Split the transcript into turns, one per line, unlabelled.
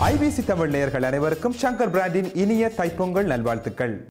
IBC Tamil நேயர்கள் அனைவருக்கும் சங்கர் பிராண்டின் இனிய தைப்பொங்கல் நல்வாழ்த்துக்கள்.